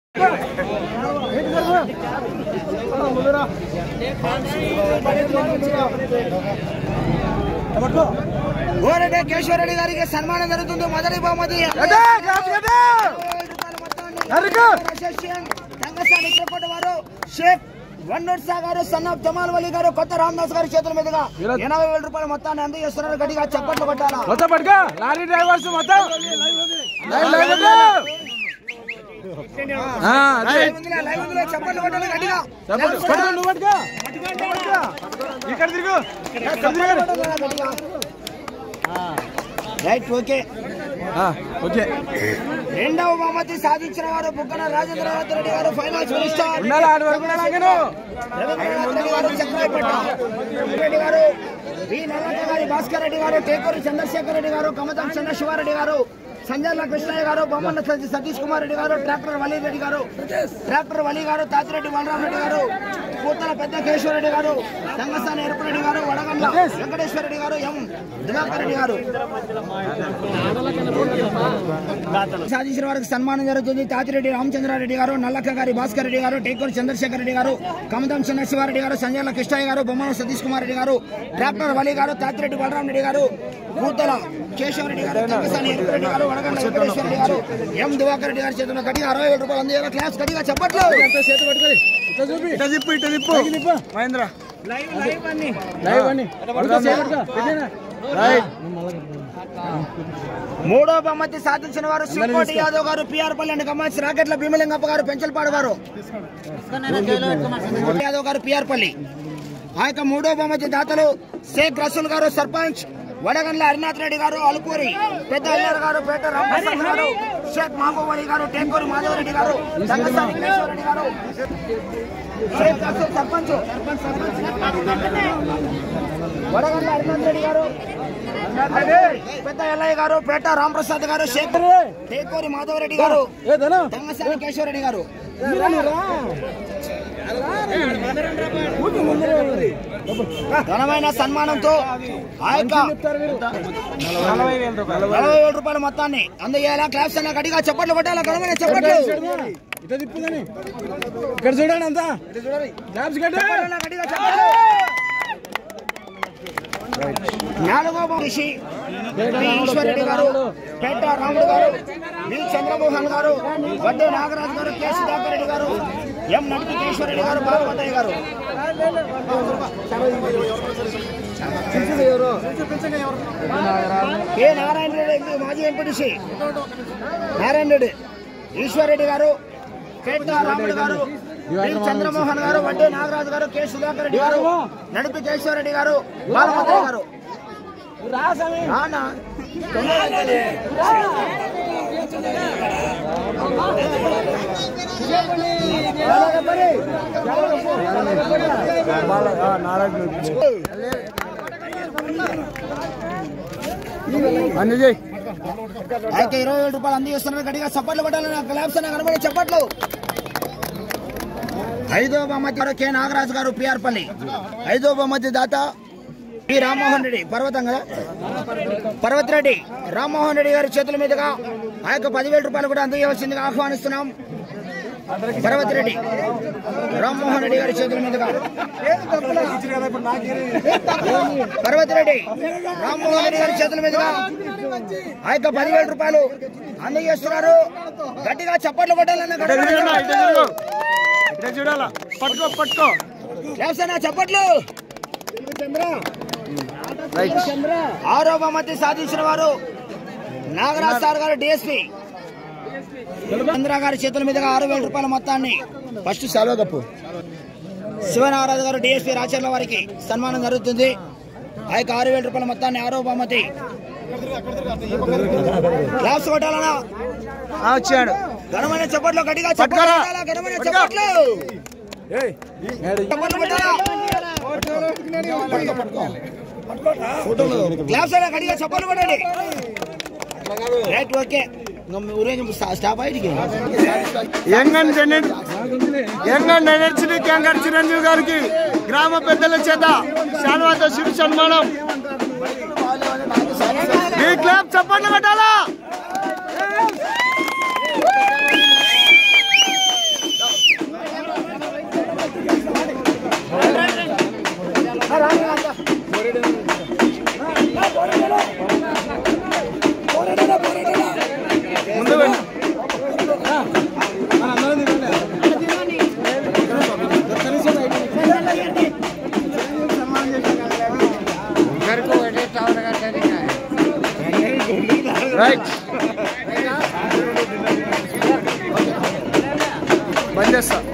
గోరెడ్డి కేశవరెడ్డి గారికి సన్మానం జరుగుతుంది. మొదటి బహుమతి వారు షేక్ వన్నూర్ షా గారు, సన్నాఫ్ జమాల్ వలీ గారు, కొత్త రామదాస్ గారి చేతుల మీదుగా 80,000 రూపాయల మొత్తాన్ని అందజేస్తున్నారు. గట్టిగా చప్పట్లు కొట్టాలా. చప్పట్లు కొట్టాలి గట్టిగా. Right okay. రెండవ బహుమతి సాధించిన వారు బుగ్గన రాజేంద్రనాథ్ రెడ్డి గారు, ఫైనాన్స్ మినిస్టర్ చక్రాయపేట రెడ్డి గారు, వి నల్లక్క గారి భాస్కర్ రెడ్డి గారు, టేకూరి చంద్రశేఖర్ రెడ్డి గారు, కమతం చంద్ర శివారెడ్డి గారు, సంజర్ల కృష్ణయ్య గారు, బొమ్మల సతీష్ కుమార్ రెడ్డి గారు, ట్రాక్టర్ వలీ గారు, తాతిరెడ్డి బలరామరెడ్డి గారు, పూతల పెద్ద కేశవరెడ్డి గారు, తంగసాని ఎరుపురెడ్డి గారు, వడగండ్ల వెంకటేశ్వర రెడ్డి గారు, ఎం దివాకర్ రెడ్డి గారు సాధించిన వారికి సన్మానం జరుగుతుంది. తాతిరెడ్డి రామచంద్రారెడ్డి గారు, నల్లక్క గారి భాస్కర్ రెడ్డి గారు, టేకూరి చంద్రశేఖర్ రెడ్డి గారు, కమతం చిన్న శివారెడ్డి గారు, సంజర్ల కృష్ణయ్య గారు, బొమ్మల సతీష్ కుమార్ రెడ్డి గారు, ట్రాక్టర్ వలీ గారు, తాతిరెడ్డి బలరామరెడ్డి గారు, పూతల కేశవరెడ్డి గారు, తంగసాని ఎరుపురెడ్డి గారు, వడగండ్ల వెంకటేశ్వర రెడ్డి గారు, ఎం దివాకర్ రెడ్డి గారి చేతుల్లో గట్టిగా 60,000 రూపాయలు అందేలా క్లాస్ గట్టిగా చెప్పట్లు. మహేంద్ర మూడో బహుమతి సాధించిన వారు శ్రీకోటి యాదవ్ గారు, పిఆర్పల్లి అండ్ కమాండ్స్ రాకెట్ల భీమలింగప్ప గారు, పెంచల్పాడు వారు యాదవ్ గారు, పిఆర్పల్లి. ఆ యొక్క మూడో బహుమతి దాతలు షేక్ రసూల్ గారు, సర్పంచ్ వడగండ్ల హరినాథ్ రెడ్డి గారు, అలుకూరి పెద్ద అయ్యారు గారు, పేట రామప్రసాద్ గారు, షేక్ మహబూబ్ అలీ గారు, టేకూరి మాధవరెడ్డి గారు, తంగసాని కేశవరెడ్డి గారు, షేక్ రసూల్ సర్పంచ్ వడగండ్ల హరినాథ్ రెడ్డి గారు, పెద్ద ఎల్లయ్య గారు, పేట రామప్రసాద్ గారు, షేక్ టేకూరి మాధవరెడ్డి గారు, తంగసాని కేశవరెడ్డి గారు ఘనమైన సన్మానంతో ఆ యొక్క 40,000 రూపాయల మొత్తాన్ని అందజేయాలా. క్లాప్స్ అన్న గట్టిగా చప్పట్లు కొట్టాలా. ఘనమైన చప్పట్లు ఇక్కడ చూడండి అంతా. నాలుగో మనిషి ఈశ్వరెడ్డి గారు, పేట రాముడు గారు, వి చంద్రమోహన్ గారు, వడ్డే నాగరాజు గారు, కె సుధాకర్ రెడ్డి గారు, ఎం నటికేశ్వరరెడ్డి గారు, బాలపతయ్య గారు. కె నారాయణ రెడ్డి మాజీ ఎంపీటీసీ నారాయణ రెడ్డి, ఈశ్వరెడ్డి గారు, పేట రాముడు గారు, చంద్రమోహన్ గారు, వడ్డే నాగరాజు గారు, కె సుధాకర్ రెడ్డి గారు, నడిపి కేశవరెడ్డి గారు, బాలపతయ్య గారు. అయితే 20,000 రూపాయలు అందజేస్తున్నారు. గట్టిగా చప్పట్లు పట్టాలని క్లాప్స్ అన్న కనబడే చప్పట్లు. ఐదో బహుమతి కె నాగరాజు గారు, పిఆర్పల్లి. ఐదో బహుమతి దాత పి రామ్మోహన్ రెడ్డి, పర్వతం కదా, పర్వత్ రెడ్డి రామ్మోహన్ రెడ్డి గారి చేతుల మీదుగా ఆ యొక్క 10,000 రూపాయలు కూడా అందజేయవలసిందిగా ఆహ్వానిస్తున్నాం. పర్వత్ రెడ్డి రామ్మోహన్ రెడ్డి గారి చేతుల మీదుగా పర్వత్ రెడ్డి రామ్మోహన్ రెడ్డి గారి చేతుల మీదుగా ఆ యొక్క 10,000 రూపాయలు అందజేస్తున్నారు. గట్టిగా చప్పట్లు కొట్టాలన్న చప్పట్లు. ఆరో బహుమతి సాధించిన వారు నాగరాజ్ సార్ గారు, డిఎస్పీ చంద్ర గారి చేతుల మీదుగా 6,000 రూపాయల మొత్తాన్ని ఫస్ట్ సెలవు కప్పు శివనారాజు గారు, డిఎస్పీ రాచర్ల వారికి సన్మానం జరుగుతుంది. ఆ యొక్క 6,000 రూపాయల మొత్తాన్ని ఆరో బహుమతి క్లాస్ కొట్టాలన్నా వచ్చాడు. ఘనమైన చప్పట్లు గట్టిగా చప్పట్లు. క్లాస్ గట్టిగా చప్పట్లు కొట్టండి. Right okay. చిరంజీవి గారికి గ్రామ పెద్దల చేత శాల్వాతో శిరు సన్మానం. ఈ క్లాప్ చప్పట్లు కొట్టాలా. రైట్ బంద్ చేస్తా.